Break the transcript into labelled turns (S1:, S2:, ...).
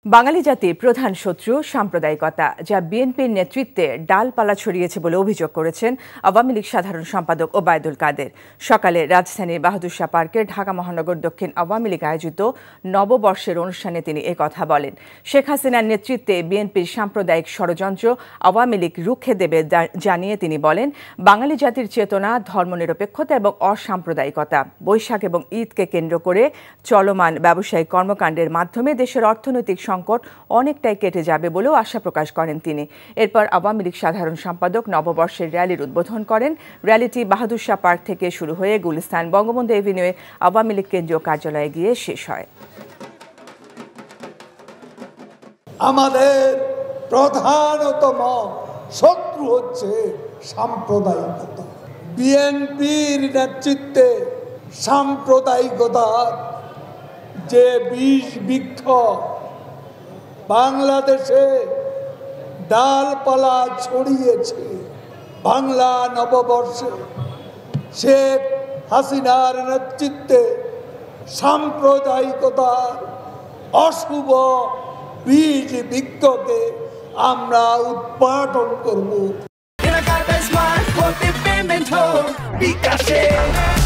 S1: বাঙালি জাতির প্রধান শত্রু সাম্প্রদায়িকতা, যা বিএনপির নেতৃত্বে ডালপালা ছড়িয়েছে বলে অভিযোগ করেছেন আওয়ামী লীগ সাধারণ সম্পাদক ওবায়দুল কাদের। সকালে রাজধানীর বাহাদুর শাহ পার্কে ঢাকা মহানগর দক্ষিণ আওয়ামী লীগ আয়োজিত নববর্ষের অনুষ্ঠানে তিনি কথা বলেন। শেখ হাসিনার নেতৃত্বে বিএনপির সাম্প্রদায়িক ষড়যন্ত্র আওয়ামী লীগ রুখে দেবে জানিয়ে তিনি বলেন, বাঙালি জাতির চেতনা, ধর্মনিরপেক্ষতা এবং অসাম্প্রদায়িকতা। বৈশাখ এবং ঈদকে কেন্দ্র করে চলমান ব্যবসায়িক কর্মকাণ্ডের মাধ্যমে দেশের অর্থনৈতিক সংকট অনেকটাই কেটে যাবে বলেও আশা প্রকাশ করেন তিনি। এরপর আওয়ামী লীগ সাধারণ সম্পাদক নববর্ষের র্যালির উদ্বোধন করেন। র্যালিটি বাহাদুর শাহ পার্ক থেকে শুরু হয়ে গুলিস্তান বঙ্গবন্ধু এভিনিউয়ে আওয়ামী লীগ কেন্দ্রীয় কার্যালয়ে গিয়ে শেষ হয়।
S2: আমাদের প্রধানতম শত্রু হচ্ছে সাম্প্রদায়িকতা। বিএনপির নেতৃত্বে সাম্প্রদায়িকতার যে বিষ বৃক্ষ বাংলাদেশে ডালপালা ছড়িয়েছে, বাংলা নববর্ষে শেখ হাসিনার নেতৃত্বে সাম্প্রদায়িকতার অশুভ বীজ বৃক্ষকে আমরা উৎপাদন করব।